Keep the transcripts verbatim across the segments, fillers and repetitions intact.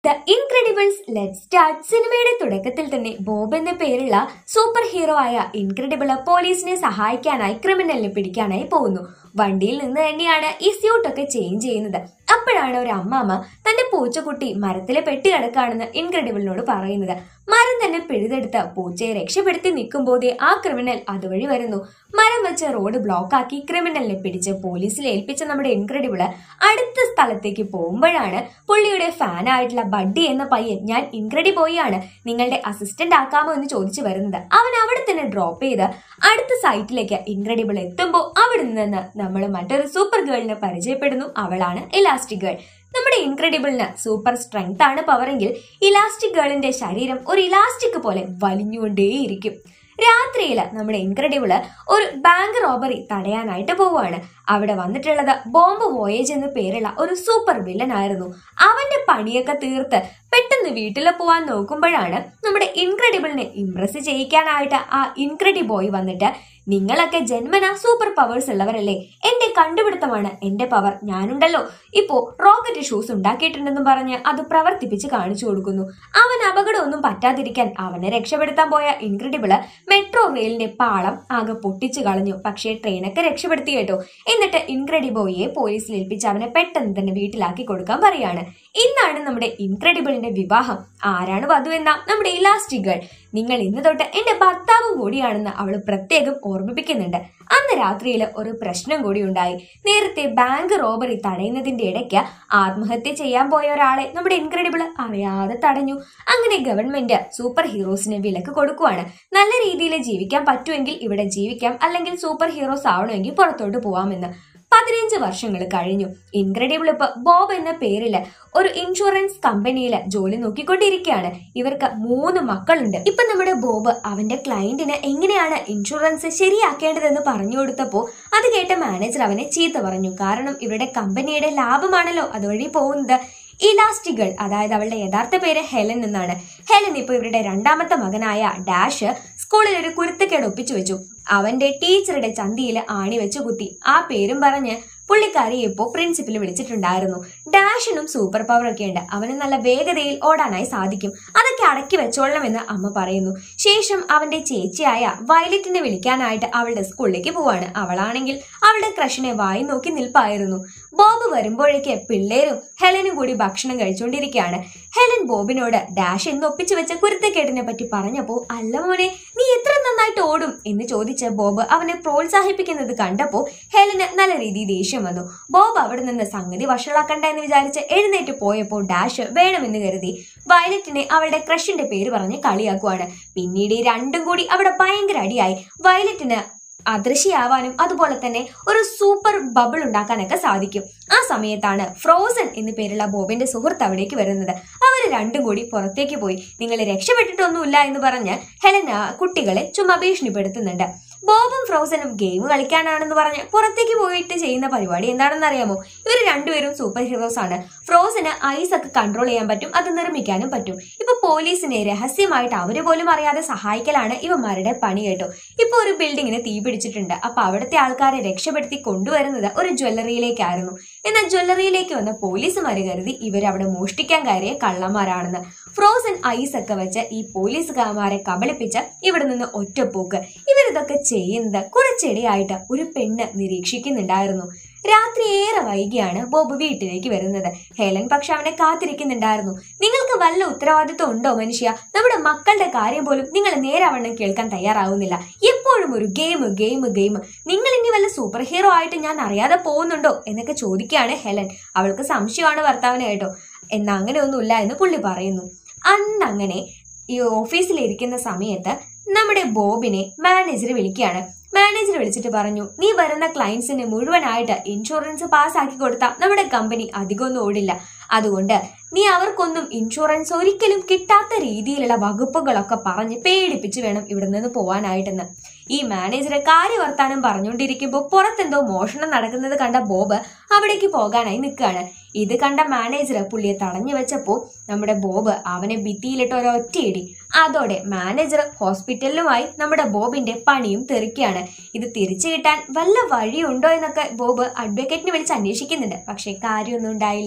The ഇൻക്രെഡിബിൾസ് let start സിനിമയുടെ തുടക്കത്തിൽ തന്നെ ബോബ് എന്ന പേരുള്ള സൂപ്പർ ഹീറോ ആയ ഇൻക്രെഡിബിൾ പോലീസിനെ സഹായിക്കാനായി ക്രിമിനലിനെ പിടിക്കാനായി പോകുന്നു. വണ്ടിയിൽ നിന്ന് തന്നെയാണ് ഈ സ്യൂട്ടൊക്കെ ചേഞ്ച് ചെയ്യുന്നത്. അപ്പോഴാണ് ഒരു അമ്മാമ്മ തന്റെ പൂച്ചക്കുട്ടി മരത്തിലെ പെട്ടി കിടക്കാണെന്ന് ഇൻക്രെഡിബിളിനോട് പറയുന്നത്. മരം തന്നെ പിഴുതെടുത്ത പൂച്ചയെ രക്ഷപ്പെടുത്തി നിൽക്കുമ്പോഴേ ആ ക്രിമിനൽ അതുവഴി വരുന്നു. മരം വെച്ച് റോഡ് ബ്ലോക്ക് ആക്കി ക്രിമിനലിനെ പിടിച്ച് പോലീസിൽ ഏൽപ്പിച്ച നമ്മുടെ ഇൻക്രെഡിബിള് അടുത്ത സ്ഥലത്തേക്ക് പോകുമ്പോഴാണ് പുള്ളിയുടെ ഫാനായിട്ടുള്ള ബഡ്ഡി എന്ന പയ്യൻ ഞാൻ ഇൻക്രെഡിബോയാണ് നിങ്ങളുടെ അസിസ്റ്റന്റ് ആക്കാമോ എന്ന് ചോദിച്ചു വരുന്നത്. അവൻ അവിടെ തന്നെ ഡ്രോപ്പ് ചെയ്ത് അടുത്ത സൈറ്റിലേക്ക് ഇൻക്രെഡിബിൾ എത്തുമ്പോൾ അവിടെ നിന്ന് നമ്മൾ മറ്റൊരു സൂപ്പർ ഗേളിനെ പരിചയപ്പെടുന്നു. അവളാണ് ഇലാസ്റ്റിക് ഗേൾ. നമ്മുടെ ഇൻക്രെഡിബിളിന് സൂപ്പർ സ്ട്രെങ്ത് ആണ് പവറെങ്കിൽ ഇലാസ്റ്റിക് ഗേളിന്റെ ശരീരം ഒരു ഇലാസ്റ്റിക് പോലെ വലിഞ്ഞുകൊണ്ടേയിരിക്കും. രാത്രിയിൽ നമ്മുടെ ഇൻക്രെഡിബിള് ഒരു ബാങ്ക് റോബറി തടയാനായിട്ട് പോവുകയാണ്. അവിടെ വന്നിട്ടുള്ളത് ബോംബ് വോയേജ് എന്ന് പേരുള്ള ഒരു സൂപ്പർ വില്ലൻ ആയിരുന്നു. അവന്റെ പണിയൊക്കെ തീർത്ത് പെട്ടെന്ന് വീട്ടിൽ പോവാൻ നോക്കുമ്പോഴാണ് നമ്മുടെ ഇൻക്രെഡിബിളിനെ ഇംപ്രസ് ചെയ്യിക്കാനായിട്ട് ആ ഇൻക്രെഡിബോയ് വന്നിട്ട് നിങ്ങളൊക്കെ ജന്മന സൂപ്പർ പവേഴ്സ് ഉള്ളവരല്ലേ, എന്റെ കണ്ടുപിടുത്തമാണ് എന്റെ പവർ, ഞാനുണ്ടല്ലോ ഇപ്പോ റോക്കറ്റ് ഷൂസ് ഉണ്ടാക്കിയിട്ടുണ്ടെന്ന് പറഞ്ഞ് അത് പ്രവർത്തിപ്പിച്ച് കാണിച്ചു കൊടുക്കുന്നു. അവൻ അപകടമൊന്നും പറ്റാതിരിക്കാൻ അവനെ രക്ഷപ്പെടുത്താൻ പോയ ഇൻക്രെഡിബിള് മെട്രോ റെയിലിന്റെ പാളം ആകെ പൊട്ടിച്ചു കളഞ്ഞു. പക്ഷേ ട്രെയിനൊക്കെ രക്ഷപ്പെടുത്തി കേട്ടോ. എന്നിട്ട് ഇൻക്രെഡിബോയെ പോലീസിൽ ഏൽപ്പിച്ച് അവനെ പെട്ടെന്ന് തന്നെ വീട്ടിലാക്കി കൊടുക്കാൻ പറയാണ്. ഇന്നാണ് നമ്മുടെ ഇൻക്രെഡിബിളിന്റെ വിവാഹം. ആരാണ് വധു എന്ന നമ്മുടെ ഇലാസ്റ്റിക് ഗേൾ. നിങ്ങൾ ഇന്ന് തൊട്ട് എന്റെ ഭർത്താവും കൂടിയാണെന്ന് അവൾ പ്രത്യേകം ഓർമ്മിപ്പിക്കുന്നുണ്ട്. അന്ന് രാത്രിയിൽ ഒരു പ്രശ്നം കൂടി ഉണ്ടായി. നേരത്തെ ബാങ്ക് റോബറി തടയുന്നതിന്റെ ഇടയ്ക്ക് ആത്മഹത്യ ചെയ്യാൻ പോയ ഒരാളെ നമ്മുടെ ഇൻക്രെഡിബിൾ അറിയാതെ തടഞ്ഞു. അങ്ങനെ ഗവൺമെന്റ് സൂപ്പർ ഹീറോസിന് വിലക്ക് കൊടുക്കുവാണ്. നല്ല രീതിയിൽ ജീവിക്കാൻ പറ്റുമെങ്കിൽ ഇവിടെ ജീവിക്കാം, അല്ലെങ്കിൽ സൂപ്പർ ഹീറോസ് ആവണമെങ്കിൽ പുറത്തോട്ട് പോവാമെന്ന്. പതിനഞ്ച് വർഷങ്ങൾ കഴിഞ്ഞു. ഇൻക്രെഡിബിൾ ഇപ്പൊ ബോബ് എന്ന പേരില് ഒരു ഇൻഷുറൻസ് കമ്പനിയില് ജോലി നോക്കിക്കൊണ്ടിരിക്കുകയാണ്. ഇവർക്ക് മൂന്ന് മക്കളുണ്ട്. ഇപ്പൊ നമ്മുടെ ബോബ് അവന്റെ ക്ലയന്റിന് എങ്ങനെയാണ് ഇൻഷുറൻസ് ശരിയാക്കേണ്ടതെന്ന് പറഞ്ഞു കൊടുത്തപ്പോ അത് കേട്ട മാനേജർ അവനെ ചീത്ത പറഞ്ഞു. കാരണം ഇവരുടെ കമ്പനിയുടെ ലാഭമാണല്ലോ അതുവഴി പോകുന്നത്. ഇലാസ്റ്റിക് ഗേൾ, അതായത് അവളുടെ യഥാർത്ഥ പേര് ഹെലൻ എന്നാണ്. ഹെലൻ ഇപ്പൊ ഇവരുടെ രണ്ടാമത്തെ മകനായ ഡാഷ് സ്കൂളിൽ ഒരു കുരുത്തക്കേട് ഒപ്പിച്ചു വെച്ചു. അവന്റെ ടീച്ചറുടെ ചന്തിയിൽ ആണി വെച്ച് കുത്തി. ആ പേരും പറഞ്ഞ് പുള്ളിക്കാരി ഇപ്പോ പ്രിൻസിപ്പൽ വിളിച്ചിട്ടുണ്ടായിരുന്നു. ഡാഷിനും സൂപ്പർ പവർ ഒക്കെ ഉണ്ട്. അവന് നല്ല വേഗതയിൽ ഓടാനായി സാധിക്കും. അതൊക്കെ അടക്കി വെച്ചോളണമെന്ന് അമ്മ പറയുന്നു. ശേഷം അവന്റെ ചേച്ചിയായ വയലറ്റിനെ വിളിക്കാനായിട്ട് അവളുടെ സ്കൂളിലേക്ക് പോവാണ്. അവളാണെങ്കിൽ അവളുടെ ക്രഷിനെ വായി നോക്കി നിൽപ്പായിരുന്നു. ബോബ് വരുമ്പോഴേക്ക് പിള്ളേരും ഹെലനും കൂടി ഭക്ഷണം കഴിച്ചുകൊണ്ടിരിക്കുകയാണ്. ഹെലൻ ബോബിനോട് ഡാഷ് എന്ന് ഒപ്പിച്ചു വെച്ച കുരുത്തക്കേടിനെ പറ്റി പറഞ്ഞപ്പോ അല്ല മോനെ, നീ എത്ര നന്നായിട്ട് ഓടും എന്ന് ചോദിച്ച് ബോബ് അവനെ പ്രോത്സാഹിപ്പിക്കുന്നത് കണ്ടപ്പോ ഹെലന് നല്ല രീതിയിൽ ദേഷ്യം വന്നു. ബോബ് അവിടെ നിന്ന് സംഗതി വഷളാക്കണ്ട എന്ന് വിചാരിച്ച് എഴുന്നേറ്റ് പോയപ്പോൾ ഡാഷ് വേണമെന്ന് കരുതി വയലറ്റിനെ അവളുടെ ക്രഷിന്റെ പേര് പറഞ്ഞ് കളിയാക്കുവാണ്. പിന്നീട് ഈ രണ്ടും കൂടി അവിടെ ഭയങ്കര അടിയായി. വയലറ്റിന് അദൃശ്യയാവാനും അതുപോലെ തന്നെ ഒരു സൂപ്പർ ബബിൾ ഉണ്ടാക്കാനൊക്കെ സാധിക്കും. ആ സമയത്താണ് ഫ്രോസൺ എന്നു പേരുള്ള ബോബിന്റെ സുഹൃത്ത് അവിടേക്ക് വരുന്നത്. അവര് രണ്ടും കൂടി പുറത്തേക്ക് പോയി. നിങ്ങൾ രക്ഷപ്പെട്ടിട്ടൊന്നുമില്ല എന്ന് പറഞ്ഞ് ഹെലന കുട്ടികളെ ചുമ്മാ ഭീഷണിപ്പെടുത്തുന്നുണ്ട്. ബോബും ഫ്രോസനും ഗെയിം കളിക്കാനാണെന്ന് പറഞ്ഞ് പുറത്തേക്ക് പോയിട്ട് ചെയ്യുന്ന പരിപാടി എന്താണെന്ന് അറിയാമോ? ഇവർ രണ്ടുപേരും സൂപ്പർ ഹീറോസ് ആണ്. ഫ്രോസന് ഐസ് ഒക്കെ കൺട്രോൾ ചെയ്യാൻ പറ്റും, അത് നിർമ്മിക്കാനും പറ്റും. ഇപ്പൊ പോലീസിനെ രഹസ്യമായിട്ട് അവര് പോലും അറിയാതെ സഹായിക്കലാണ് ഇവന്മാരുടെ പണി കേട്ടോ. ഇപ്പൊ ഒരു ബിൽഡിങ്ങിന് തീ പിടിച്ചിട്ടുണ്ട്. അപ്പൊ അവിടുത്തെ ആൾക്കാരെ രക്ഷപ്പെടുത്തി കൊണ്ടുവരുന്നത് ഒരു ജ്വല്ലറിയിലേക്കായിരുന്നു. എന്നാൽ ജ്വല്ലറിയിലേക്ക് വന്ന പോലീസുമാര് കരുതി ഇവരവിടെ മോഷ്ടിക്കാൻ കയറിയ കള്ളന്മാരാണെന്ന്. ഫ്രോസൻ ഐസ് ഒക്കെ വെച്ച് ഈ പോലീസുകാരന്മാരെ കബളിപ്പിച്ച് ഇവിടെ നിന്ന് ഒറ്റപ്പോക്ക്. ഇവരിതൊക്കെ ചെയ്യുന്നത് കുറച്ചിടെയായിട്ട് ഒരു പെണ്ണ് നിരീക്ഷിക്കുന്നുണ്ടായിരുന്നു. രാത്രി ഏറെ വൈകിയാണ് ബോബ് വീട്ടിലേക്ക് വരുന്നത്. ഹെലൻ പക്ഷെ അവനെ കാത്തിരിക്കുന്നുണ്ടായിരുന്നു. നിങ്ങൾക്ക് വല്ല ഉത്തരവാദിത്വം ഉണ്ടോ മനുഷ്യ? നമ്മുടെ മക്കളുടെ കാര്യം പോലും നിങ്ങൾ നേരാവണ്ണം കേൾക്കാൻ തയ്യാറാവുന്നില്ല. എപ്പോഴും ഒരു ഗെയിം ഗെയിം ഗെയിം. നിങ്ങൾ ഇനി വല്ല സൂപ്പർ ഹീറോ ആയിട്ട് ഞാൻ അറിയാതെ പോകുന്നുണ്ടോ എന്നൊക്കെ ചോദിക്കുകയാണ് ഹെലൻ. അവൾക്ക് സംശയമാണ് ഭർത്താവിന് കേട്ടോ. എന്നാ അങ്ങനെ ഒന്നുമില്ല എന്ന് പുള്ളി പറയുന്നു. അന്ന് അങ്ങനെ ഈ ഓഫീസിലിരിക്കുന്ന സമയത്ത് നമ്മുടെ ബോബിനെ മാനേജർ വിളിക്കുകയാണ്. മാനേജർ വിളിച്ചിട്ട് പറഞ്ഞു, നീ വരുന്ന ക്ലയൻസിന് മുഴുവനായിട്ട് ഇൻഷുറൻസ് പാസ്സാക്കി കൊടുത്താൽ നമ്മുടെ കമ്പനി അധികമൊന്നും ഓടില്ല. അതുകൊണ്ട് നീ അവർക്കൊന്നും ഇൻഷുറൻസ് ഒരിക്കലും കിട്ടാത്ത രീതിയിലുള്ള വകുപ്പുകളൊക്കെ പറഞ്ഞ് പേടിപ്പിച്ച് വേണം ഇവിടെ നിന്ന് പോവാനായിട്ടെന്ന്. ഈ മാനേജർ കാര്യവർത്താനം പറഞ്ഞുകൊണ്ടിരിക്കുമ്പോൾ പുറത്തെന്തോ മോഷണം നടക്കുന്നത് കണ്ട ബോബ് അവിടേക്ക് പോകാനായി നിൽക്കുകയാണ്. ഇത് കണ്ട മാനേജർ പുള്ളിയെ തടഞ്ഞു വെച്ചപ്പോ നമ്മുടെ ബോബ് അവനെ ഭിത്തിയിലിട്ട് ഒരൊറ്റയിടി. അതോടെ മാനേജർ ഹോസ്പിറ്റലിലുമായി നമ്മുടെ ബോബിന്റെ പണിയും തെറിക്കുകയാണ്. ഇത് തിരിച്ചു കിട്ടാൻ വല്ല വഴിയുണ്ടോ എന്നൊക്കെ ബോബ് അഡ്വക്കേറ്റിനെ വിളിച്ച് അന്വേഷിക്കുന്നുണ്ട്. പക്ഷെ കാര്യമൊന്നും ഉണ്ടായില്ല.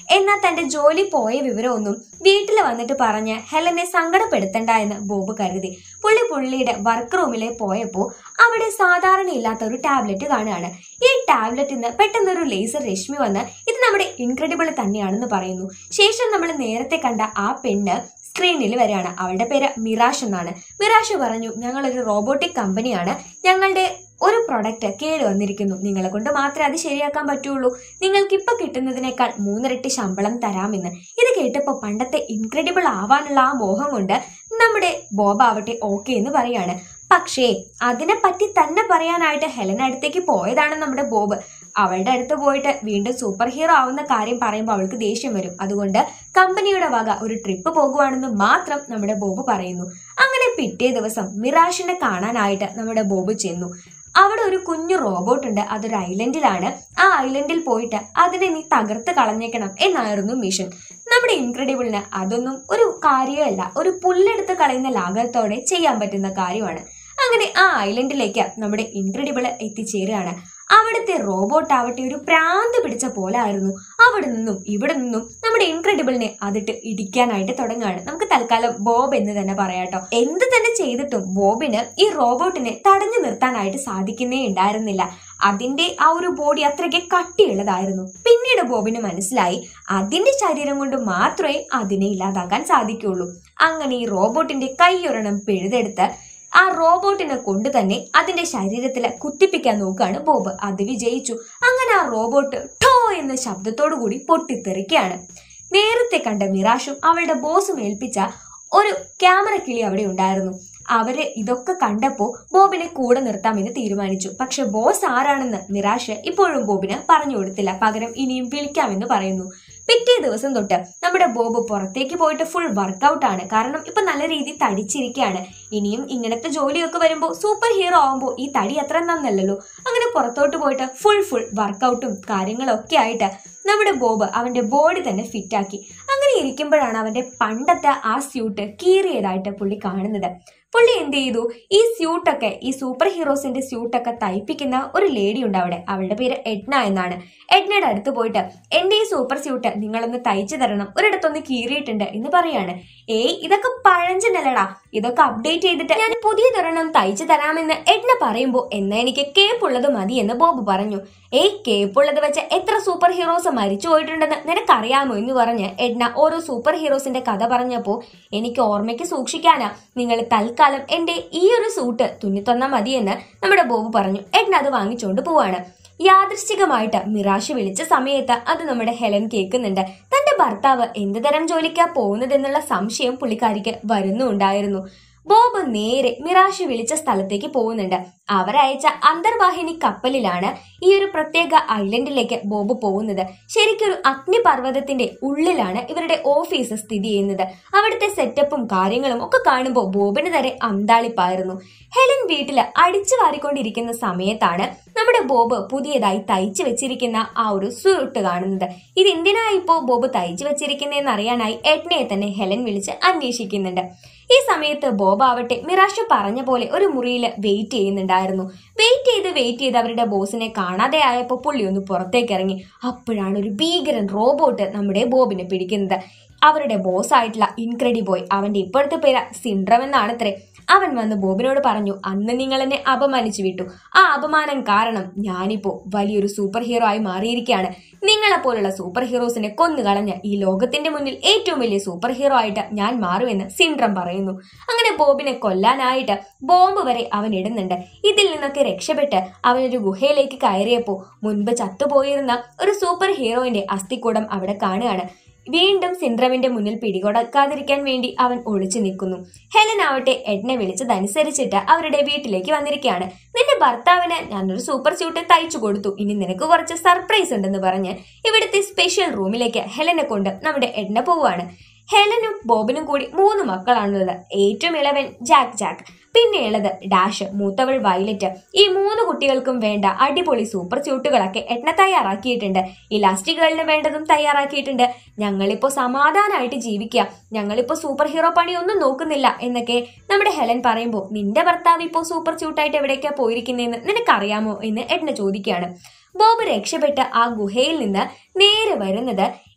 എന്നാൽ തന്റെ ജോലി പോയ വിവരമൊന്നും വീട്ടിൽ വന്നിട്ട് പറഞ്ഞ് ഹെലനെ സങ്കടപ്പെടുത്തണ്ട എന്ന് ബോബ് കരുതി. പുള്ളി പുള്ളിയുടെ വർക്ക് റൂമിലെ പോയപ്പോൾ അവിടെ സാധാരണ ഇല്ലാത്ത ഒരു ടാബ്ലറ്റ് കാണുകയാണ്. ഈ ടാബ്ലറ്റിൽ നിന്ന് പെട്ടെന്നൊരു ലേസർ രശ്മി വന്ന് ഇത് നമ്മുടെ ഇൻക്രെഡിബിൾ തന്നെയാണെന്ന് പറയുന്നു. ശേഷം നമ്മൾ നേരത്തെ കണ്ട ആ പെണ്ണ് സ്ക്രീനിൽ വരികയാണ്. അവളുടെ പേര് മിറാഷ് എന്നാണ്. മിറാഷ് പറഞ്ഞു, ഞങ്ങളൊരു റോബോട്ടിക് കമ്പനിയാണ്, ഞങ്ങളുടെ ഒരു പ്രൊഡക്റ്റ് കേട് വന്നിരിക്കുന്നു, നിങ്ങളെ കൊണ്ട് മാത്രമേ അത് ശരിയാക്കാൻ പറ്റുള്ളൂ, നിങ്ങൾക്ക് ഇപ്പൊ കിട്ടുന്നതിനേക്കാൾ മൂന്നിരട്ടി ശമ്പളം തരാമെന്ന്. ഇത് കേട്ടപ്പോൾ പണ്ടത്തെ ഇൻക്രെഡിബിൾ ആവാനുള്ള ആ മോഹം കൊണ്ട് നമ്മുടെ ബോബ് ആവട്ടെ ഓക്കെ എന്ന് പറയാണ്. പക്ഷേ അതിനെപ്പറ്റി തന്നെ പറയാനായിട്ട് ഹെലൻ അടുത്തേക്ക് പോയതാണ് നമ്മുടെ ബോബ്. അവളുടെ അടുത്ത് പോയിട്ട് വീണ്ടും സൂപ്പർ ഹീറോ ആവുന്ന കാര്യം പറയുമ്പോൾ അവൾക്ക് ദേഷ്യം വരും. അതുകൊണ്ട് കമ്പനിയുടെ വക ഒരു ട്രിപ്പ് പോകുവാണെന്ന് മാത്രം നമ്മുടെ ബോബ് പറയുന്നു. അങ്ങനെ പിറ്റേ ദിവസം മിറാഷിനെ കാണാനായിട്ട് നമ്മുടെ ബോബ് ചെന്നു. അവിടെ ഒരു കുഞ്ഞു റോബോട്ട് ഉണ്ട്, അതൊരു ഐലൻഡിലാണ്. ആ ഐലൻഡിൽ പോയിട്ട് അതിനെ നീ തകർത്ത് കളഞ്ഞേക്കണം എന്നായിരുന്നു മിഷൻ. നമ്മുടെ ഇൻക്രെഡിബിളിന് അതൊന്നും ഒരു കാര്യമല്ല, ഒരു പുല്ലെടുത്ത് കളയുന്ന ലാഘവത്തോടെ ചെയ്യാൻ പറ്റുന്ന കാര്യമാണ്. അങ്ങനെ ആ ഐലൻഡിലേക്ക് നമ്മുടെ ഇൻക്രെഡിബിൾ എത്തിച്ചേരുകയാണ്. അവിടുത്തെ റോബോട്ട് ആവട്ടെ ഒരു പ്രാന്ത് പിടിച്ച പോലെ ആയിരുന്നു. അവിടെ നിന്നും ഇവിടെ നിന്നും നമ്മുടെ ഇൻക്രെഡിബിളിനെ അതിട്ട് ഇടിക്കാനായിട്ട് തുടങ്ങുകയാണ്. നമുക്ക് തൽക്കാലം ബോബ് എന്ന് തന്നെ പറയാട്ടോ. എന്ത് തന്നെ ചെയ്തിട്ടും ബോബിന് ഈ റോബോട്ടിനെ തടഞ്ഞു നിർത്താനായിട്ട് സാധിക്കുന്നേ ഉണ്ടായിരുന്നില്ല. അതിന്റെ ആ ഒരു ബോഡി അത്രയ്ക്ക് കട്ടിയുള്ളതായിരുന്നു. പിന്നീട് ബോബിന് മനസ്സിലായി അതിന്റെ ശരീരം കൊണ്ട് മാത്രമേ അതിനെ ഇല്ലാതാക്കാൻ സാധിക്കുള്ളൂ. അങ്ങനെ ഈ റോബോട്ടിന്റെ കൈയൊരെണ്ണം പിഴുതെടുത്ത് ആ റോബോട്ടിനെ കൊണ്ട് തന്നെ അതിന്റെ ശരീരത്തിൽ കുത്തിപ്പിക്കാൻ നോക്കുകയാണ് ബോബ്. അത് വിജയിച്ചു. അങ്ങനെ ആ റോബോട്ട് ടോ എന്ന ശബ്ദത്തോടു കൂടി പൊട്ടിത്തെറിക്കുകയാണ്. നേരത്തെ കണ്ട മിറാഷും അവളുടെ ബോസും ഏൽപ്പിച്ച ഒരു ക്യാമറ കിളി അവിടെ ഉണ്ടായിരുന്നു. അവര് ഇതൊക്കെ കണ്ടപ്പോൾ ബോബിനെ കൂടെ നിർത്താമെന്ന് തീരുമാനിച്ചു. പക്ഷെ ബോസ് ആരാണെന്ന് മിറാഷ് ഇപ്പോഴും ബോബിന് പറഞ്ഞു കൊടുത്തില്ല. പകരം ഇനിയും വിളിക്കാമെന്ന് പറയുന്നു. പിറ്റേ ദിവസം തൊട്ട് നമ്മുടെ ബോബ് പുറത്തേക്ക് പോയിട്ട് ഫുൾ വർക്കൗട്ട് ആണ്. കാരണം ഇപ്പൊ നല്ല രീതിയിൽ തടിച്ചിരിക്കുകയാണ്. ഇനിയും ഇങ്ങനത്തെ ജോലിയൊക്കെ വരുമ്പോൾ സൂപ്പർ ഹീറോ ആകുമ്പോൾ ഈ തടി അത്ര നന്നല്ലല്ലോ. അങ്ങനെ പുറത്തോട്ട് പോയിട്ട് ഫുൾ ഫുൾ വർക്കൗട്ടും കാര്യങ്ങളൊക്കെ ആയിട്ട് നമ്മുടെ ബോബ് അവന്റെ ബോഡി തന്നെ ഫിറ്റാക്കി. അങ്ങനെ ഇരിക്കുമ്പോഴാണ് അവന്റെ പണ്ടത്തെ ആ സ്യൂട്ട് കീറിയതായിട്ട് പുള്ളി കാണുന്നത്. പുള്ളി എന്ത് ചെയ്തു, ഈ സ്യൂട്ടൊക്കെ ഈ സൂപ്പർ ഹീറോസിന്റെ സ്യൂട്ടൊക്കെ തയ്പ്പിക്കുന്ന ഒരു ലേഡി ഉണ്ട് അവിടെ. അവളുടെ പേര് എഡ്ന എന്നാണ്. എഡ്നയുടെ അടുത്ത് പോയിട്ട് എന്റെ ഈ സൂപ്പർ സ്യൂട്ട് നിങ്ങളൊന്ന് തയ്ച്ചു തരണം, ഒരിടത്തൊന്ന് കീറിയിട്ടുണ്ട് എന്ന് പറയാണ്. ഏയ് ഇതൊക്കെ പഴഞ്ചനല്ലടാ, ഇതൊക്കെ അപ്ഡേറ്റ് ചെയ്തിട്ട് ഞാൻ പുതിയതൊരെണ്ണം തയ്ച്ചു തരാമെന്ന് എഡ്ന പറയുമ്പോൾ എന്നാ എനിക്ക് കേപ്പുള്ളത് മതി എന്ന് ബോബ് പറഞ്ഞു. ഏയ് കേപ്പുള്ളത് വെച്ച് എത്ര സൂപ്പർ ഹീറോസ് മരിച്ചു പോയിട്ടുണ്ടെന്ന് നിനക്കറിയാമോ എന്ന് പറഞ്ഞ് എഡ്ന ഓരോ സൂപ്പർ ഹീറോസിന്റെ കഥ പറഞ്ഞപ്പോൾ എനിക്ക് ഓർമ്മയ്ക്ക് സൂക്ഷിക്കാനാ നിങ്ങൾ തൽക്കാലം എന്റെ ഈ ഒരു സൂട്ട് തുന്നിത്തന്നാ മതിയെന്ന് നമ്മുടെ ബോബ് പറഞ്ഞു. എഡ്ന അത് വാങ്ങിച്ചുകൊണ്ട് പോവാണ്. യാദൃശ്ചികമായിട്ട് മിറാഷ് വിളിച്ച സമയത്ത് അത് നമ്മുടെ ഹെലൻ കേൾക്കുന്നുണ്ട്. തന്റെ ഭർത്താവ് എന്ത് തരം ജോലിക്കാ പോകുന്നതെന്നുള്ള സംശയം പുള്ളിക്കാരിക്ക് വരുന്നുണ്ടായിരുന്നു. ബോബ് നേരെ മിറാഷ് വിളിച്ച സ്ഥലത്തേക്ക് പോകുന്നുണ്ട്. അവരയച്ച അന്തർവാഹിനി കപ്പലിലാണ് ഈ ഒരു പ്രത്യേക ഐലൻഡിലേക്ക് ബോബ് പോകുന്നത്. ശരിക്കൊരു അഗ്നിപർവ്വതത്തിന്റെ ഉള്ളിലാണ് ഇവരുടെ ഓഫീസ് സ്ഥിതി ചെയ്യുന്നത്. അവിടുത്തെ സെറ്റപ്പും കാര്യങ്ങളും ഒക്കെ കാണുമ്പോൾ ബോബിന് തന്നെ അന്താളിപ്പായിരുന്നു. ഹെലൻ വീട്ടിൽ അടിച്ചു വാരിക്കൊണ്ടിരിക്കുന്ന സമയത്താണ് നമ്മുടെ ബോബ് പുതിയതായി തയ്ച്ചു വെച്ചിരിക്കുന്ന ആ ഒരു സ്യൂട്ട് കാണുന്നത്. ഇത് എന്തിനാ ഇപ്പോ ബോബ് തയ്ച്ചു വെച്ചിരിക്കുന്നതെന്ന് അറിയാനായി എഡ്നയെ തന്നെ ഹെലൻ വിളിച്ച് അന്വേഷിക്കുന്നുണ്ട്. ഈ സമയത്ത് ബോബ് ആവട്ടെ മിറാഷ് പറഞ്ഞ പോലെ ഒരു മുറിയിൽ വെയിറ്റ് ചെയ്യുന്നുണ്ടായിരുന്നു. വെയിറ്റ് ചെയ്ത് വെയിറ്റ് ചെയ്ത് അവരുടെ ബോസിനെ കാണാതെ ആയപ്പോൾ പുള്ളി ഒന്ന് പുറത്തേക്ക് ഇറങ്ങി. അപ്പോഴാണ് ഒരു ഭീകരൻ റോബോട്ട് നമ്മുടെ ബോബിനെ പിടിക്കുന്നത്. അവരുടെ ബോസ് ആയിട്ടുള്ള ഇൻക്രെഡിബോയ്, അവന്റെ ഇപ്പോഴത്തെ പേര് സിൻഡ്രം എന്നാണത്രേ. അവൻ വന്ന് ബോബിനോട് പറഞ്ഞു, അന്ന് നിങ്ങൾ എന്നെ അപമാനിച്ചു വിട്ടു. ആ അപമാനം കാരണം ഞാനിപ്പോ വലിയൊരു സൂപ്പർ ഹീറോ ആയി മാറിയിരിക്കുകയാണ്. നിങ്ങളെപ്പോലുള്ള സൂപ്പർ ഹീറോസിനെ കൊന്നുകളഞ്ഞ് ഈ ലോകത്തിന്റെ മുന്നിൽ ഏറ്റവും വലിയ സൂപ്പർ ഹീറോ ആയിട്ട് ഞാൻ മാറുമെന്ന് സിൻഡ്രം പറയുന്നു. അങ്ങനെ ബോബിനെ കൊല്ലാനായിട്ട് ബോംബ് വരെ അവൻ ഇടുന്നുണ്ട്. ഇതിൽ നിന്നൊക്കെ രക്ഷപ്പെട്ട് അവനൊരു ഗുഹയിലേക്ക് കയറിയപ്പോൾ മുൻപ് ചത്തുപോയിരുന്ന ഒരു സൂപ്പർ ഹീറോയിന്റെ അസ്ഥിക്കൂടം അവിടെ കാണുകയാണ്. വീണ്ടും സിൻഡ്രമിന്റെ മുന്നിൽ പിടികൊടുക്കാതിരിക്കാൻ വേണ്ടി അവൻ ഒളിച്ചു നിൽക്കുന്നു. ഹെലൻ ആവട്ടെ എഡ്നെ വിളിച്ചതനുസരിച്ചിട്ട് അവരുടെ വീട്ടിലേക്ക് വന്നിരിക്കുകയാണ്. നിന്റെ ഭർത്താവിന് ഞാനൊരു സൂപ്പർ സ്യൂട്ട് തയ്ച്ചു കൊടുത്തു, ഇനി നിനക്ക് കുറച്ച് സർപ്രൈസ് ഉണ്ടെന്ന് പറഞ്ഞ് ഇവിടുത്തെ സ്പെഷ്യൽ റൂമിലേക്ക് ഹെലനെ കൊണ്ട് നമ്മുടെ എഡ്ന പോവുകയാണ്. ഹെലനും ബോബിനും കൂടി മൂന്ന് മക്കളാണുള്ളത്. ഏറ്റവും ഇളവൻ ജാക്ക് ജാക്ക്, പിന്നെ ഉള്ളത് ഡാഷ്, മൂത്തവൾ വയലറ്റ്. ഈ മൂന്ന് കുട്ടികൾക്കും വേണ്ട അടിപൊളി സൂപ്പർ സ്യൂട്ടുകളൊക്കെ എഡ്ന തയ്യാറാക്കിയിട്ടുണ്ട്. ഇലാസ്റ്റിക്കുകളിന് വേണ്ടതും തയ്യാറാക്കിയിട്ടുണ്ട്. ഞങ്ങളിപ്പോ സമാധാനമായിട്ട് ജീവിക്കുക, ഞങ്ങളിപ്പോ സൂപ്പർ ഹീറോ പണിയൊന്നും നോക്കുന്നില്ല എന്നൊക്കെ നമ്മുടെ ഹെലൻ പറയുമ്പോൾ, നിന്റെ ഭർത്താവ് ഇപ്പോൾ സൂപ്പർ സ്യൂട്ടായിട്ട് എവിടേക്കാ പോയിരിക്കുന്നതെന്ന് നിനക്കറിയാമോ എന്ന് എഡ്ന ചോദിക്കുകയാണ്. ബോബ് രക്ഷപ്പെട്ട് ആ ഗുഹയിൽ നിന്ന് നേരെ വരുന്നത്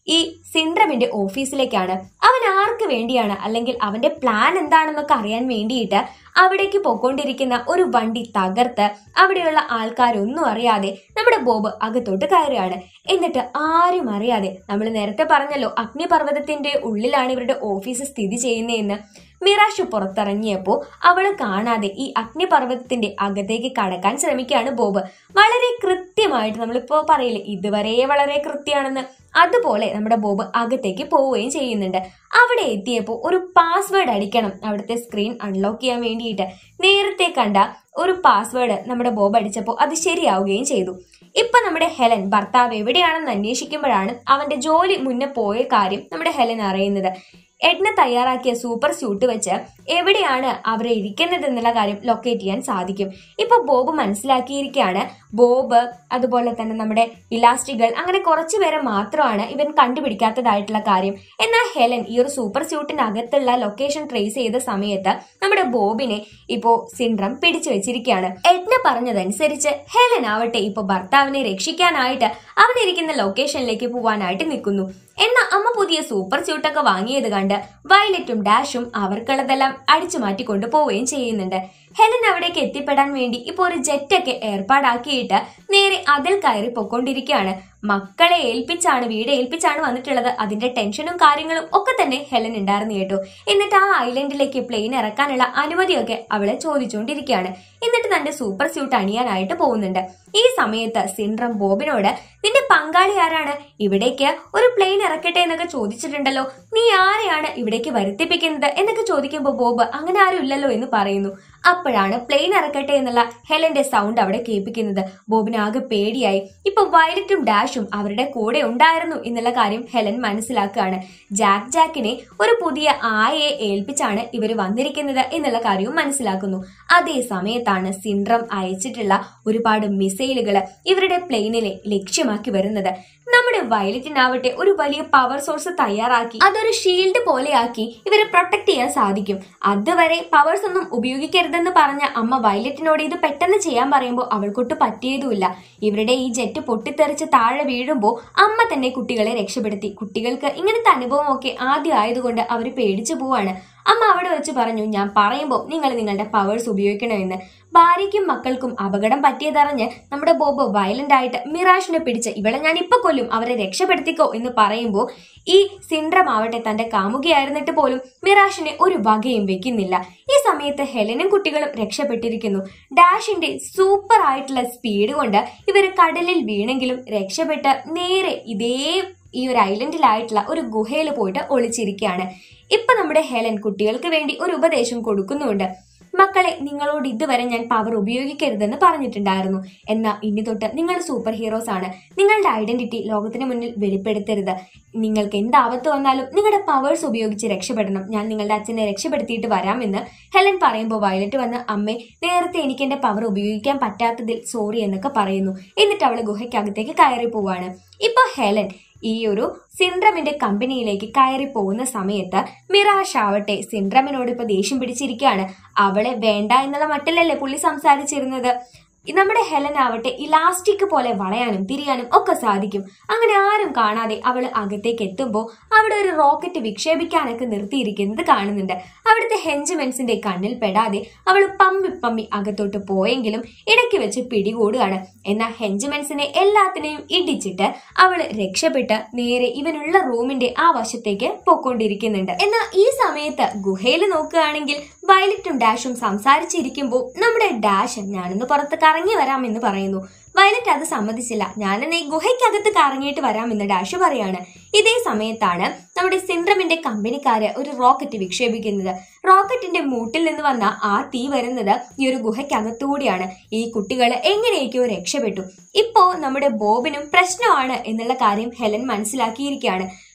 ഈ സിൻഡ്രമിന്റെ ഓഫീസിലേക്കാണ്. അവൻ ആർക്ക് വേണ്ടിയാണ് അല്ലെങ്കിൽ അവന്റെ പ്ലാൻ എന്താണെന്നൊക്കെ അറിയാൻ വേണ്ടിയിട്ട് അവിടേക്ക് പോയിക്കൊണ്ടിരിക്കുന്ന ഒരു വണ്ടി തകർത്ത് അവിടെയുള്ള ആൾക്കാരൊന്നും അറിയാതെ നമ്മുടെ ബോബ് അകത്തോട്ട് കയറുകയാണ്. എന്നിട്ട് ആരും അറിയാതെ, നമ്മൾ നേരത്തെ പറഞ്ഞല്ലോ അഗ്നിപർവ്വതത്തിന്റെ ഉള്ളിലാണ് ഇവരുടെ ഓഫീസ് സ്ഥിതി ചെയ്യുന്നതെന്ന്, മിറാഷ് പുറത്തിറങ്ങിയപ്പോൾ അവള് കാണാതെ ഈ അഗ്നിപർവ്വതത്തിന്റെ അകത്തേക്ക് കടക്കാൻ ശ്രമിക്കുകയാണ് ബോബ്. വളരെ കൃത്യമായിട്ട്, നമ്മളിപ്പോ പറയില്ലേ ഇതുവരെ വളരെ കൃത്യമാണെന്ന്, അതുപോലെ നമ്മുടെ ബോബ് അകത്തേക്ക് പോവുകയും ചെയ്യുന്നുണ്ട്. അവിടെ എത്തിയപ്പോൾ ഒരു പാസ്വേഡ് അടിക്കണം അവിടുത്തെ സ്ക്രീൻ അൺലോക്ക് ചെയ്യാൻ വേണ്ടിയിട്ട്. നേരത്തെ കണ്ട ഒരു പാസ്വേഡ് നമ്മുടെ ബോബ് അടിച്ചപ്പോൾ അത് ശരിയാവുകയും ചെയ്തു. ഇപ്പൊ നമ്മുടെ ഹെലൻ ഭർത്താവ് എവിടെയാണെന്ന് അന്വേഷിക്കുമ്പോഴാണ് അവന്റെ ജോലി മുന്നേ പോയ കാര്യം നമ്മുടെ ഹെലൻ അറിയുന്നത്. എഡ്ന തയ്യാറാക്കിയ സൂപ്പർ സ്യൂട്ട് വെച്ച് എവിടെയാണ് അവരെ ഇരിക്കുന്നത് എന്നുള്ള കാര്യം ലൊക്കേറ്റ് ചെയ്യാൻ സാധിക്കും. ഇപ്പൊ ബോബ് മനസ്സിലാക്കിയിരിക്കുകയാണ് ബോബ് അതുപോലെ തന്നെ നമ്മുടെ ഇലാസ്റ്റികൾ അങ്ങനെ കുറച്ചു പേരെ മാത്രമാണ് ഇവൻ കണ്ടുപിടിക്കാത്തതായിട്ടുള്ള കാര്യം. എന്നാൽ ഹെലൻ ഈ ഒരു സൂപ്പർ സ്യൂട്ടിന്റെ അകത്തുള്ള ലൊക്കേഷൻ ട്രേസ് ചെയ്ത സമയത്ത് നമ്മുടെ ബോബിനെ ഇപ്പോ സിൻഡ്രം പിടിച്ചു വെച്ചിരിക്കുകയാണ്. എഡ്ന പറഞ്ഞതനുസരിച്ച് ഹെലൻ ആവട്ടെ ഇപ്പൊ ഭർത്താവിനെ രക്ഷിക്കാനായിട്ട് അവനിരിക്കുന്ന ലൊക്കേഷനിലേക്ക് പോവാനായിട്ട് നിൽക്കുന്നു. എന്നാൽ അമ്മ പുതിയ സൂപ്പർ സ്യൂട്ടൊക്കെ വാങ്ങിയത് കണ്ട് വയലറ്റും ഡാഷും അവർക്കുള്ളതെല്ലാം അടിച്ചു മാറ്റിക്കൊണ്ട് പോവുകയും ചെയ്യുന്നുണ്ട്. ഹെലൻ അവിടേക്ക് എത്തിപ്പെടാൻ വേണ്ടി ഇപ്പൊ ഒരു ജെറ്റൊക്കെ ഏർപ്പാടാക്കിയിട്ട് നേരെ അതിൽ കയറി പൊക്കൊണ്ടിരിക്കുകയാണ്. മക്കളെ ഏൽപ്പിച്ചാണ്, വീട് ഏൽപ്പിച്ചാണ് വന്നിട്ടുള്ളത്. അതിന്റെ ടെൻഷനും കാര്യങ്ങളും ഒക്കെ തന്നെ ഹെലൻ ഉണ്ടായിരുന്നു കേട്ടോ. എന്നിട്ട് ആ ഐലൻഡിലേക്ക് പ്ലെയിൻ ഇറക്കാനുള്ള അനുമതിയൊക്കെ അവളെ ചോദിച്ചുകൊണ്ടിരിക്കുകയാണ്. എന്നിട്ട് തന്റെ സൂപ്പർ സ്യൂട്ട് അണിയാനായിട്ട് പോകുന്നുണ്ട്. ഈ സമയത്ത് സിൻഡ്രം ബോബിനോട് നിന്റെ പങ്കാളി ആരാണ്, ഇവിടേക്ക് ഒരു പ്ലെയിൻ ഇറക്കട്ടെ എന്നൊക്കെ ചോദിച്ചിട്ടുണ്ടല്ലോ, നീ ആരെയാണ് ഇവിടേക്ക് വരുത്തിപ്പിക്കുന്നത് എന്നൊക്കെ ചോദിക്കുമ്പോൾ ബോബ് അങ്ങനെ ആരും ഇല്ലല്ലോ എന്ന് പറയുന്നു. അപ്പോഴാണ് പ്ലെയിൻ ഇറക്കട്ടെ എന്നുള്ള ഹെലന്റെ സൗണ്ട് അവിടെ കേൾപ്പിക്കുന്നത്. ബോബിന് ആകെ പേടിയായി. ഇപ്പൊ വയലറ്റും ഡാഷും അവരുടെ കൂടെ ഉണ്ടായിരുന്നു എന്നുള്ള കാര്യം ഹെലൻ മനസ്സിലാക്കുകയാണ്. ജാക്ക് ജാക്കിനെ ഒരു പുതിയ ആയയെ ഏൽപ്പിച്ചാണ് ഇവർ വന്നിരിക്കുന്നത് എന്നുള്ള കാര്യവും മനസ്സിലാക്കുന്നു. അതേ സമയത്താണ് സിൻഡ്രം അയച്ചിട്ടുള്ള ഒരുപാട് മിസൈലുകൾ ഇവരുടെ പ്ലെയിനിലെ ലക്ഷ്യമാക്കി വരുന്നത്. നമ്മുടെ വയലറ്റിനാവട്ടെ ഒരു വലിയ പവർ സോഴ്സ് തയ്യാറാക്കി അതൊരു ഷീൽഡ് പോലെയാക്കി ഇവരെ പ്രൊട്ടക്ട് ചെയ്യാൻ സാധിക്കും. അതുവരെ പവേഴ്സ് ഒന്നും ഉപയോഗിക്കരുതെന്ന് പറഞ്ഞ അമ്മ വയലറ്റിനോട് ഇത് പെട്ടെന്ന് ചെയ്യാൻ പറയുമ്പോൾ അവൾക്കൊട്ട് പറ്റിയതുമില്ല. ഇവരുടെ ഈ ജെറ്റ് പൊട്ടിത്തെറിച്ച് താഴെ വീഴുമ്പോൾ അമ്മ തന്നെ കുട്ടികളെ രക്ഷപ്പെടുത്തി. കുട്ടികൾക്ക് ഇങ്ങനത്തെ അനുഭവമൊക്കെ ആദ്യം ആയതുകൊണ്ട് അവർ പേടിച്ചു പോവാണ്. അമ്മ അവിടെ വെച്ച് പറഞ്ഞു, ഞാൻ പറയുമ്പോൾ നിങ്ങൾ നിങ്ങളുടെ പവേഴ്സ് ഉപയോഗിക്കണമെന്ന്. ഭാര്യയ്ക്കും മക്കൾക്കും അപകടം പറ്റിയതറിഞ്ഞ് നമ്മുടെ ബോബ് വയലന്റ് ആയിട്ട് മിറാഷിനെ പിടിച്ച് ഇവളെ ഞാൻ ഇപ്പൊ കൊല്ലും, അവരെ രക്ഷപ്പെടുത്തിക്കോ എന്ന് പറയുമ്പോൾ ഈ സിൻഡ്രം ആവട്ടെ തന്റെ കാമുകയായിരുന്നിട്ട് പോലും മിറാഷിനെ ഒരു വകയും വെക്കുന്നില്ല. ഈ സമയത്ത് ഹെലനും കുട്ടികളും രക്ഷപ്പെട്ടിരിക്കുന്നു. ഡാഷിന്റെ സൂപ്പർ ആയിട്ടുള്ള സ്പീഡ് കൊണ്ട് ഇവര് കടലിൽ വീണെങ്കിലും രക്ഷപ്പെട്ട് നേരെ ഇതേ ഈ ഒരു ഐലൻഡിലായിട്ടുള്ള ഒരു ഗുഹയിൽ പോയിട്ട് ഒളിച്ചിരിക്കുകയാണ്. ഇപ്പൊ നമ്മുടെ ഹെലൻ കുട്ടികൾക്ക് വേണ്ടി ഒരു ഉപദേശം കൊടുക്കുന്നുണ്ട്. മക്കളെ, നിങ്ങളോട് ഇതുവരെ ഞാൻ പവർ ഉപയോഗിക്കരുതെന്ന് പറഞ്ഞിട്ടുണ്ടായിരുന്നു. എന്നാൽ ഇനി തൊട്ട് നിങ്ങൾ സൂപ്പർ ഹീറോസ് ആണ്. നിങ്ങളുടെ ഐഡന്റിറ്റി ലോകത്തിന് മുന്നിൽ വെളിപ്പെടുത്തരുത്. നിങ്ങൾക്ക് എന്താപത്ത് വന്നാലും നിങ്ങളുടെ പവേഴ്സ് ഉപയോഗിച്ച് രക്ഷപ്പെടണം. ഞാൻ നിങ്ങളുടെ അച്ഛനെ രക്ഷപ്പെടുത്തിയിട്ട് വരാമെന്ന് ഹെലൻ പറയുമ്പോൾ വയലറ്റ് വന്ന് അമ്മേ, നേരത്തെ എനിക്ക് എന്റെ പവർ ഉപയോഗിക്കാൻ പറ്റാത്തതിൽ സോറി എന്നൊക്കെ പറയുന്നു. എന്നിട്ട് അവള് ഗുഹയ്ക്കകത്തേക്ക് കയറി പോവാണ്. ഇപ്പൊ ഹെലൻ ഈ ഒരു സിൻഡ്രമിന്റെ കമ്പനിയിലേക്ക് കയറി പോകുന്ന സമയത്ത് മിറാഷ് ആവട്ടെ സിൻഡ്രമിനോട് ഇപ്പൊ ദേഷ്യം പിടിച്ചിരിക്കുകയാണ്. അവളെ വേണ്ട എന്നുള്ള മട്ടിലല്ലേ പുള്ളി സംസാരിച്ചിരുന്നത്. നമ്മുടെ ഹെലൻ ആവട്ടെ ഇലാസ്റ്റിക് പോലെ വളയാനും തിരിയാനും ഒക്കെ സാധിക്കും. അങ്ങനെ ആരും കാണാതെ അവള് അകത്തേക്ക് എത്തുമ്പോൾ അവിടെ ഒരു റോക്കറ്റ് വിക്ഷേപിക്കാനൊക്കെ നിർത്തിയിരിക്കുന്നത് കാണുന്നുണ്ട്. അവിടുത്തെ ഹെഞ്ച്മെൻസിന്റെ കണ്ണിൽ പെടാതെ അവൾ പമ്പി പമ്പി അകത്തോട്ട് പോയെങ്കിലും ഇടയ്ക്ക് വെച്ച് പിടികൂടുകയാണ്. എന്നാൽ ഹെഞ്ച്മെൻസിനെ എല്ലാത്തിനെയും ഇടിച്ചിട്ട് അവള് രക്ഷപ്പെട്ട് നേരെ ഇവനുള്ള റൂമിന്റെ ആ വശത്തേക്ക് പൊക്കോണ്ടിരിക്കുന്നുണ്ട്. എന്നാൽ ഈ സമയത്ത് ഗുഹയിൽ നോക്കുകയാണെങ്കിൽ വയലറ്റും ഡാഷും സംസാരിച്ചിരിക്കുമ്പോൾ നമ്മുടെ ഡാഷ് ഞാനൊന്ന് പുറത്ത് കറങ്ങി വരാമെന്ന് പറയുന്നു. വയലറ്റ് അത് സമ്മതിച്ചില്ല. ഞാനെന്ന് ഈ ഗുഹയ്ക്കകത്ത് കറങ്ങിയിട്ട് വരാമെന്ന് ഡാഷ് പറയാണ്. ഇതേ സമയത്താണ് നമ്മുടെ സിൻഡ്രമിന്റെ കമ്പനിക്കാര് ഒരു റോക്കറ്റ് വിക്ഷേപിക്കുന്നത്. റോക്കറ്റിന്റെ മൂട്ടിൽ നിന്ന് വന്ന ആ തീ വരുന്നത് ഈ ഒരു ഗുഹയ്ക്കകത്തുകൂടിയാണ്. ഈ കുട്ടികൾ എങ്ങനെയൊക്കെയോ രക്ഷപ്പെട്ടു. ഇപ്പോ നമ്മുടെ ബോബിനും പ്രശ്നമാണ് എന്നുള്ള കാര്യം ഹെലൻ മനസ്സിലാക്കിയിരിക്കുകയാണ്.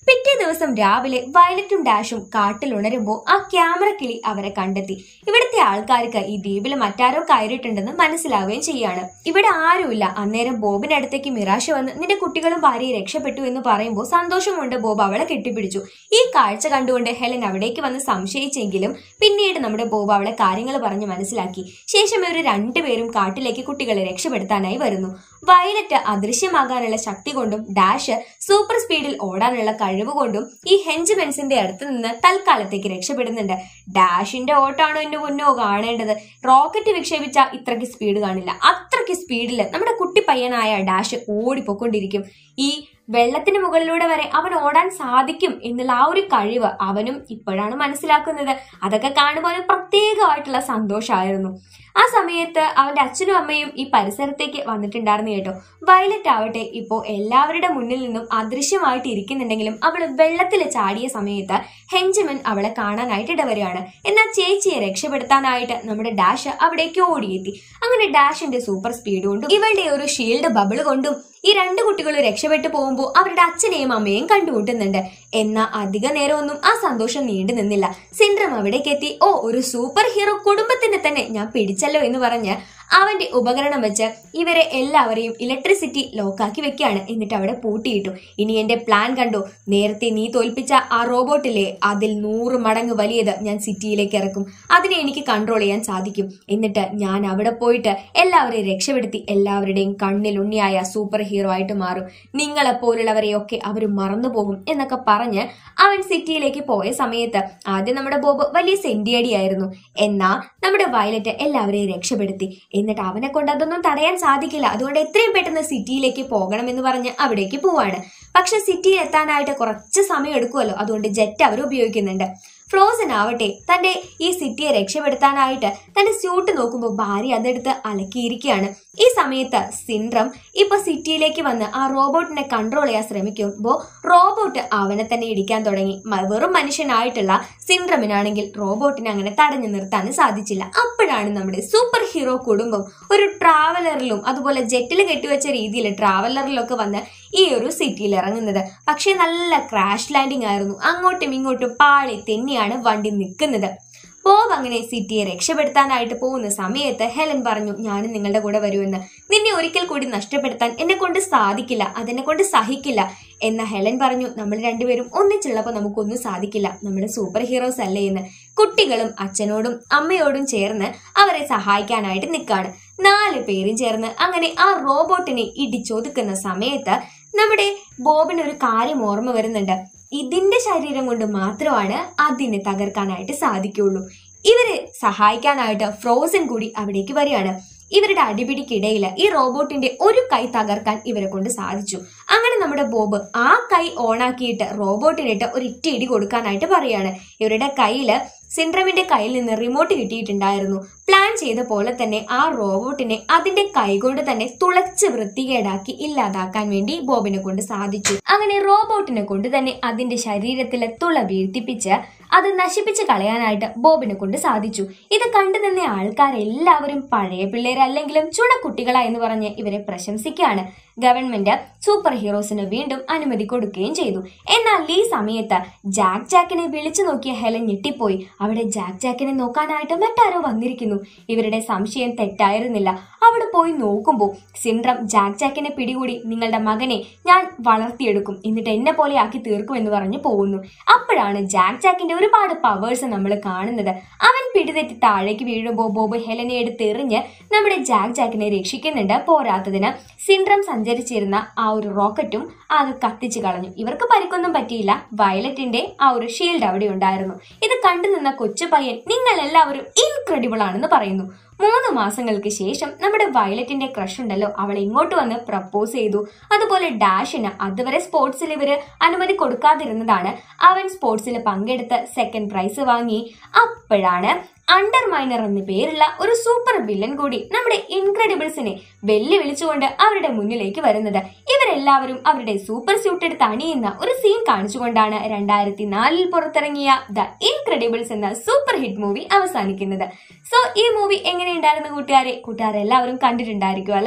പിറ്റേ ദിവസം രാവിലെ വയലറ്റും ഡാഷും കാട്ടിൽ ഉണരുമ്പോൾ ആ ക്യാമറ കിളി അവരെ കണ്ടെത്തി. ഇവിടുത്തെ ആൾക്കാർക്ക് ഈ ദ്വീപിൽ മറ്റാരോ കയറിയിട്ടുണ്ടെന്ന് മനസ്സിലാവുകയും ചെയ്യാണ്. ഇവിടെ ആരുമില്ല. അന്നേരം ബോബിനടുത്തേക്ക് മിറാഷ വന്ന് നിന്റെ കുട്ടികളും ഭാര്യയെ രക്ഷപ്പെട്ടു എന്ന് പറയുമ്പോൾ സന്തോഷം കൊണ്ട് ബോബ് അവളെ കെട്ടിപ്പിടിച്ചു. ഈ കാഴ്ച കണ്ടുകൊണ്ട് ഹെലൻ അവിടേക്ക് വന്ന് സംശയിച്ചെങ്കിലും പിന്നീട് നമ്മുടെ ബോബ് അവളെ കാര്യങ്ങൾ പറഞ്ഞ് മനസ്സിലാക്കി. ശേഷം ഇവർ രണ്ടുപേരും കാട്ടിലേക്ക് കുട്ടികളെ രക്ഷപ്പെടുത്താനായി വരുന്നു. വയലറ്റ് അദൃശ്യമാകാനുള്ള ശക്തി കൊണ്ടും ഡാഷ് സൂപ്പർ സ്പീഡിൽ ഓടാനുള്ള കഴിവ് കൊണ്ടും ഈ ഹെഞ്ച്മെൻസിന്റെ അടുത്ത് നിന്ന് തൽക്കാലത്തേക്ക് രക്ഷപ്പെടുന്നുണ്ട്. ഡാഷിന്റെ ഓട്ടാണോ എന്റെ മുന്നോ കാണേണ്ടത്. റോക്കറ്റ് വിക്ഷേപിച്ച ഇത്രയ്ക്ക് സ്പീഡ് കാണില്ല. അത്രയ്ക്ക് സ്പീഡില് നമ്മുടെ കുട്ടി പയ്യനായ ഡാഷ് ഓടിപ്പോക്കൊണ്ടിരിക്കും. ഈ വെള്ളത്തിന് മുകളിലൂടെ വരെ അവൻ ഓടാൻ സാധിക്കും എന്നുള്ള ആ ഒരു കഴിവ് അവനും ഇപ്പോഴാണ് മനസ്സിലാക്കുന്നത്. അതൊക്കെ കാണുമ്പോൾ പ്രത്യേകമായിട്ടുള്ള സന്തോഷമായിരുന്നു. ആ സമയത്ത് അവന്റെ അച്ഛനും അമ്മയും ഈ പരിസരത്തേക്ക് വന്നിട്ടുണ്ടായിരുന്നു കേട്ടോ. വയലറ്റ് ആവട്ടെ ഇപ്പോൾ എല്ലാവരുടെ മുന്നിൽ നിന്നും അദൃശ്യമായിട്ട് ഇരിക്കുന്നുണ്ടെങ്കിലും അവൾ വെള്ളത്തിൽ ചാടിയ സമയത്ത് ഹെഞ്ച്മൻ അവളെ കാണാനായിട്ട് ഇടവരികയാണ്. എന്നാൽ ചേച്ചിയെ രക്ഷപ്പെടുത്താനായിട്ട് നമ്മുടെ ഡാഷ് അവിടേക്ക് ഓടിയെത്തി. അങ്ങനെ ഡാഷിന്റെ സൂപ്പർ സ്പീഡ് കൊണ്ടും ഇവളുടെ ഒരു ഷീൽഡ് ബബിൾ കൊണ്ടും ഈ രണ്ട് കുട്ടികളും രക്ഷപ്പെട്ടു പോകുമ്പോൾ അവരുടെ അച്ഛനെയും അമ്മയും കണ്ടുമുട്ടുന്നുണ്ട്. എന്നാൽ അധിക നേരമൊന്നും ആ സന്തോഷം നീണ്ടു നിന്നില്ല. സിൻഡ്രം അവിടേക്ക് എത്തി ഓ ഒരു സൂപ്പർ ഹീറോ കുടുംബത്തിന്റെ തന്നെ ഞാൻ പിടിച്ചല്ലോ എന്ന് പറഞ്ഞ് അവന്റെ ഉപകരണം വെച്ച് ഇവരെ എല്ലാവരെയും ഇലക്ട്രിസിറ്റി ലോക്കാക്കി വെക്കുകയാണ്. എന്നിട്ട് അവിടെ പൂട്ടിയിട്ടു. ഇനി എന്റെ പ്ലാൻ കണ്ടോ, നേരത്തെ നീ തോൽപ്പിച്ച ആ റോബോട്ടിലെ അതിൽ നൂറ് മടങ്ങ് വലിയത് ഞാൻ സിറ്റിയിലേക്ക് ഇറക്കും. അതിനെ എനിക്ക് കൺട്രോൾ ചെയ്യാൻ സാധിക്കും. എന്നിട്ട് ഞാൻ അവിടെ പോയിട്ട് എല്ലാവരെയും രക്ഷപ്പെടുത്തി എല്ലാവരുടെയും കണ്ണിലുണ്ണിയായ സൂപ്പർ ഹീറോ ആയിട്ട് മാറും. നിങ്ങളെപ്പോലുള്ളവരെയൊക്കെ അവർ മറന്നുപോകും എന്നൊക്കെ പറഞ്ഞ് അവൻ സിറ്റിയിലേക്ക് പോയ സമയത്ത് ആദ്യം നമ്മുടെ ബോബ് വലിയ സെന്റിയടിയായിരുന്നു. എന്നാൽ നമ്മുടെ വയലറ്റ് എല്ലാവരെയും രക്ഷപ്പെടുത്തി. എന്നിട്ട് അവനെ കൊണ്ട് അതൊന്നും തടയാൻ സാധിക്കില്ല. അതുകൊണ്ട് എത്രയും പെട്ടെന്ന് സിറ്റിയിലേക്ക് പോകണം എന്ന് പറഞ്ഞ് അവിടേക്ക് പോവാണ്. പക്ഷെ സിറ്റിയിൽ എത്താനായിട്ട് കുറച്ച് സമയം എടുക്കുമല്ലോ. അതുകൊണ്ട് ജെറ്റ് അവർ ഉപയോഗിക്കുന്നുണ്ട്. ഫ്രോസൻ ആവട്ടെ തന്റെ ഈ സിറ്റിയെ രക്ഷപ്പെടുത്താനായിട്ട് തന്റെ സ്യൂട്ട് നോക്കുമ്പോൾ ഭാര്യ അതെടുത്ത് അലക്കിയിരിക്കുകയാണ്. ഈ സമയത്ത് സിൻഡ്രം ഇപ്പൊ സിറ്റിയിലേക്ക് വന്ന് ആ റോബോട്ടിനെ കൺട്രോൾ ചെയ്യാൻ ശ്രമിക്കുമ്പോൾ റോബോട്ട് അവനെ തന്നെ ഇടിക്കാൻ തുടങ്ങി. വെറും മനുഷ്യനായിട്ടുള്ള സിൻഡ്രമിനാണെങ്കിൽ റോബോട്ടിനെ അങ്ങനെ തടഞ്ഞു നിർത്താൻ സാധിച്ചില്ല. അപ്പോഴാണ് നമ്മുടെ സൂപ്പർ ഹീറോ കുടുംബം ഒരു ട്രാവലറിലും അതുപോലെ ജെറ്റിൽ കെട്ടിവെച്ച രീതിയിൽ ട്രാവലറിലൊക്കെ വന്ന് ഈ ഒരു സിറ്റിയിൽ ഇറങ്ങുന്നത്. പക്ഷെ നല്ല ക്രാഷ് ലാൻഡിംഗ് ആയിരുന്നു. അങ്ങോട്ടും ഇങ്ങോട്ടും പാളി തെന്നിയാണ് വണ്ടി നിൽക്കുന്നത്. ബോബ് അങ്ങനെ സിറ്റിയെ രക്ഷപ്പെടുത്താനായിട്ട് പോകുന്ന സമയത്ത് ഹെലൻ പറഞ്ഞു ഞാനും നിങ്ങളുടെ കൂടെ വരുമെന്ന്. നിന്നെ ഒരിക്കൽ കൂടി നഷ്ടപ്പെടുത്താൻ എന്നെ കൊണ്ട് സാധിക്കില്ല, അതെന്നെ കൊണ്ട് സഹിക്കില്ല എന്ന ഹെലൻ പറഞ്ഞു. നമ്മൾ രണ്ടുപേരും ഒന്നിച്ചുള്ളപ്പോൾ നമുക്കൊന്നും സാധിക്കില്ല, നമ്മൾ സൂപ്പർ ഹീറോസ് അല്ലേ എന്ന്. കുട്ടികളും അച്ഛനോടും അമ്മയോടും ചേർന്ന് അവരെ സഹായിക്കാനായിട്ട് നിൽക്കാണ്. നാല് പേരും ചേർന്ന് അങ്ങനെ ആ റോബോട്ടിനെ ഇടിച്ചൊതുക്കുന്ന സമയത്ത് നമ്മുടെ ബോബിന് ഒരു കാര്യം ഓർമ്മ വരുന്നുണ്ട്. ഇതിന്റെ ശരീരം കൊണ്ട് മാത്രമാണ് അതിനെ തകർക്കാനായിട്ട് സാധിക്കുള്ളൂ. ഇവരെ സഹായിക്കാനായിട്ട് ഫ്രോസൻ കൂടി അവിടേക്ക് വരികയാണ്. ഇവരുടെ അടിപിടിക്കിടയിൽ ഈ റോബോട്ടിന്റെ ഒരു കൈ തകർക്കാൻ ഇവരെ കൊണ്ട് സാധിച്ചു. അങ്ങനെ നമ്മുടെ ബോബ് ആ കൈ ഓണാക്കിയിട്ട് റോബോട്ടിനിട്ട് ഒരു ഇറ്റ ഇടി കൊടുക്കാനായിട്ട് പറയാണ്. ഇവരുടെ കയ്യില് സിൻഡ്രമിന്റെ കയ്യിൽ നിന്ന് റിമോട്ട് കിട്ടിയിട്ടുണ്ടായിരുന്നു. പ്ലാൻ ചെയ്ത പോലെ തന്നെ ആ റോബോട്ടിനെ അതിന്റെ കൈകൊണ്ട് തന്നെ തുളച്ച് വൃത്തികേടാക്കി ഇല്ലാതാക്കാൻ വേണ്ടി ബോബിനെ കൊണ്ട് സാധിച്ചു. അങ്ങനെ റോബോട്ടിനെ കൊണ്ട് തന്നെ അതിന്റെ ശരീരത്തിലെ തുള വീഴ്ത്തിപ്പിച്ച് അത് നശിപ്പിച്ച് കളയാനായിട്ട് ബോബിനെ കൊണ്ട് സാധിച്ചു. ഇത് കണ്ടു നിന്ന ആൾക്കാരെല്ലാവരും പഴയ പിള്ളേരല്ലെങ്കിലും ചുണക്കുട്ടികളാ എന്ന് പറഞ്ഞ് ഇവരെ പ്രശംസിക്കുകയാണ്. ഗവൺമെന്റ് സൂപ്പർ ഹീറോസിന് വീണ്ടും അനുമതി കൊടുക്കുകയും ചെയ്തു. എന്നാൽ ഈ സമയത്ത് ജാക്ക് ജാക്കിനെ വിളിച്ചു നോക്കിയ ഹെലൻ ഞെട്ടിപ്പോയി. അവിടെ ജാക്ക് ജാക്കിനെ നോക്കാനായിട്ട് മറ്റാരോ വന്നിരിക്കുന്നു. ഇവരുടെ സംശയം തെറ്റായിരുന്നില്ല. അവിടെ പോയി നോക്കുമ്പോൾ സിൻഡ്രം ജാക്ക് ജാക്കിനെ പിടികൂടി നിങ്ങളുടെ മകനെ ഞാൻ വളർത്തിയെടുക്കും, എന്നിട്ട് എന്നെ പോലെ ആക്കി തീർക്കും എന്ന് പറഞ്ഞു പോകുന്നു. അപ്പോഴാണ് ജാക്ക് ജാക്കിന്റെ ഒരുപാട് പവേഴ്സ് നമ്മൾ കാണുന്നത്. അവൻ പിടിതെറ്റി താഴേക്ക് വീഴുമ്പോൾ ബോബ് ഹെലനെ എടുത്തെറിഞ്ഞ് നമ്മുടെ ജാക്ക് ജാക്കിനെ രക്ഷിക്കുന്നുണ്ട്. പോരാത്തതിന് സിൻഡ്രം സഞ്ചരിച്ചിരുന്ന ആ ഒരു റോക്കറ്റും അത് കത്തിച്ചു കളഞ്ഞു. ഇവർക്ക് പരിക്കൊന്നും പറ്റിയില്ല. വയലറ്റിന്റെ ആ ഒരു ഷീൽഡ് അവിടെ ഉണ്ടായിരുന്നു. ഇത് കണ്ടു നിന്ന കൊച്ചു പയ്യൻ നിങ്ങൾ എല്ലാവരും ഇൻക്രെഡിബിൾ ആണെന്ന് പറയുന്നു. മൂന്ന് മാസങ്ങൾക്ക് ശേഷം നമ്മുടെ വയലറ്റിന്റെ ക്രഷ് ഉണ്ടല്ലോ, അവൾ ഇങ്ങോട്ട് വന്ന് പ്രപ്പോസ് ചെയ്തു. അതുപോലെ ഡാഷിന് അതുവരെ സ്പോർട്സിൽ ഇവര് അനുമതി കൊടുക്കാതിരുന്നതാണ്. അവൻ സ്പോർട്സിൽ പങ്കെടുത്ത് സെക്കൻഡ് പ്രൈസ് വാങ്ങി. അപ്പോഴാണ് അണ്ടർമൈനർ എന്ന പേരുള്ള ഒരു സൂപ്പർ വില്ലൻ കൂടി നമ്മുടെ ഇൻക്രെഡിബിൾസിനെ വെല്ലുവിളിച്ചുകൊണ്ട് അവരുടെ മുന്നിലേക്ക് വരുന്നത്. ഇവരെല്ലാവരും അവരുടെ സൂപ്പർ സ്യൂട്ട് എടുത്ത് അണിയുന്ന ഒരു സീൻ കാണിച്ചുകൊണ്ടാണ് രണ്ടായിരത്തി നാലിൽ പുറത്തിറങ്ങിയ ദ ഇൻക്രെഡിബിൾസ് എന്ന സൂപ്പർ ഹിറ്റ് മൂവി അവസാനിക്കുന്നത്. സോ ഈ മൂവി എങ്ങനെയുണ്ടായിരുന്നു കൂട്ടുകാരെ? കൂട്ടുകാരെല്ലാവരും കണ്ടിട്ടുണ്ടായിരിക്കും അല്ലെ?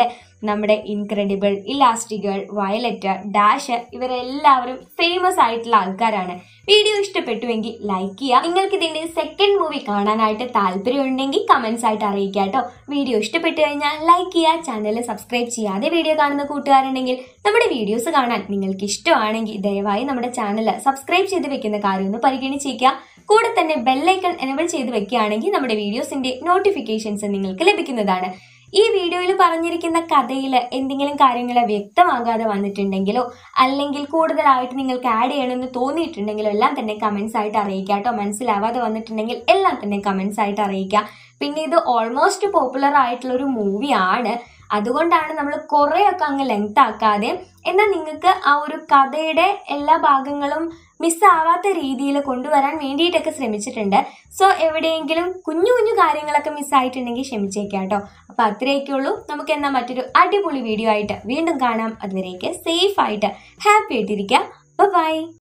നമ്മുടെ ഇൻക്രെഡിബിൾ, ഇലാസ്റ്റിക്, വയലറ്റ്, ഡാഷ് ഇവരെല്ലാവരും ഫേമസ് ആയിട്ടുള്ള ആൾക്കാരാണ്. വീഡിയോ ഇഷ്ടപ്പെട്ടുവെങ്കിൽ ലൈക്ക് ചെയ്യുക. നിങ്ങൾക്ക് ഇതിന്റെ സെക്കൻഡ് മൂവി കാണാനായിട്ട് താല്പര്യം ഉണ്ടെങ്കിൽ കമന്റ്സ് ആയിട്ട് അറിയിക്കുക കേട്ടോ. വീഡിയോ ഇഷ്ടപ്പെട്ടു കഴിഞ്ഞാൽ ലൈക്ക് ചെയ്യുക. ചാനൽ സബ്സ്ക്രൈബ് ചെയ്യാതെ വീഡിയോ കാണുന്ന കൂട്ടുകാരുണ്ടെങ്കിൽ നമ്മുടെ വീഡിയോസ് കാണാൻ നിങ്ങൾക്ക് ഇഷ്ടമാണെങ്കിൽ ദയവായി നമ്മുടെ ചാനൽ സബ്സ്ക്രൈബ് ചെയ്ത് വെക്കുന്ന കാര്യം ഒന്ന് പരിഗണിച്ചേക്കുക. കൂടെ തന്നെ ബെല്ലൈക്കൺ എനേബിൾ ചെയ്ത് വെക്കുകയാണെങ്കിൽ നമ്മുടെ വീഡിയോസിന്റെ നോട്ടിഫിക്കേഷൻസ് നിങ്ങൾക്ക് ലഭിക്കുന്നതാണ്. ഈ വീഡിയോയിൽ പറഞ്ഞിരിക്കുന്ന കഥയിൽ എന്തെങ്കിലും കാര്യങ്ങൾ വ്യക്തമാകാതെ വന്നിട്ടുണ്ടെങ്കിലോ അല്ലെങ്കിൽ കൂടുതലായിട്ട് നിങ്ങൾക്ക് ആഡ് ചെയ്യണമെന്ന് തോന്നിയിട്ടുണ്ടെങ്കിലോ എല്ലാം തന്നെ കമന്റ്സ് ആയിട്ട് അറിയിക്കുക കേട്ടോ. മനസ്സിലാവാതെ വന്നിട്ടുണ്ടെങ്കിൽ എല്ലാം തന്നെ കമന്റ്സ് ആയിട്ട് അറിയിക്കുക. പിന്നെ ഇത് ഓൾമോസ്റ്റ് പോപ്പുലർ ആയിട്ടുള്ള ഒരു മൂവിയാണ്, അതുകൊണ്ടാണ് നമ്മൾ കുറേയൊക്കെ അങ്ങ് ലെങ്ത് ആക്കാതെ എന്നാൽ നിങ്ങൾക്ക് ആ ഒരു കഥയുടെ എല്ലാ ഭാഗങ്ങളും മിസ്സാവാത്ത രീതിയിൽ കൊണ്ടുവരാൻ വേണ്ടിയിട്ടൊക്കെ ശ്രമിച്ചിട്ടുണ്ട്. സോ എവിടെയെങ്കിലും കുഞ്ഞു കുഞ്ഞു കാര്യങ്ങളൊക്കെ മിസ്സായിട്ടുണ്ടെങ്കിൽ ക്ഷമിച്ചേക്കാം കേട്ടോ. അപ്പൊ അത്രയൊക്കെ ഉള്ളൂ. നമുക്ക് എന്നാൽ മറ്റൊരു അടിപൊളി വീഡിയോ ആയിട്ട് വീണ്ടും കാണാം. അതുവരേക്ക് സേഫ് ആയിട്ട് ഹാപ്പി ആയിട്ടിരിക്കുക. ബൈ.